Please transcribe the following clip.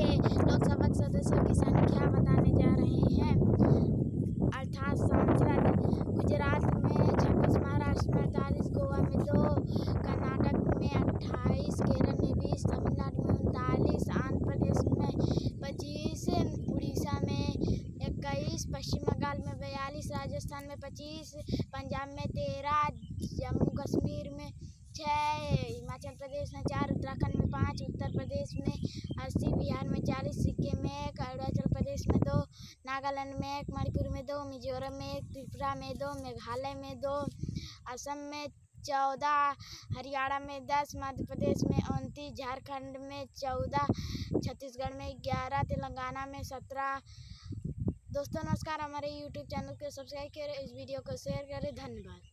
के लोकसभा सदस्यों की संख्या बताने जा रहे हैं। अर्थात सांसद गुजरात में 26, महाराष्ट्र में 48, गोवा में 2, कर्नाटक में 28, केरल में 20, तमिलनाडु में 39, आंध्र प्रदेश में 25, उड़ीसा में 21, पश्चिम बंगाल में 42, राजस्थान में 25, पंजाब में 13, जम्मू कश्मीर में 6, हिमाचल प्रदेश में 4, उत्तराखंड में 5, उत्तर प्रदेश में 80, बिहार में 40, सिक्किम में 1, अरुणाचल प्रदेश में 2, नागालैंड में 1, मणिपुर में 2, मिजोरम में 1, त्रिपुरा में 2, मेघालय में 2, असम में 14, हरियाणा में 10, मध्य प्रदेश में 29, झारखंड में 14, छत्तीसगढ़ में 11, तेलंगाना में 17। दोस्तों नमस्कार, हमारे YouTube चैनल को सब्सक्राइब करें, इस वीडियो को शेयर करें। धन्यवाद।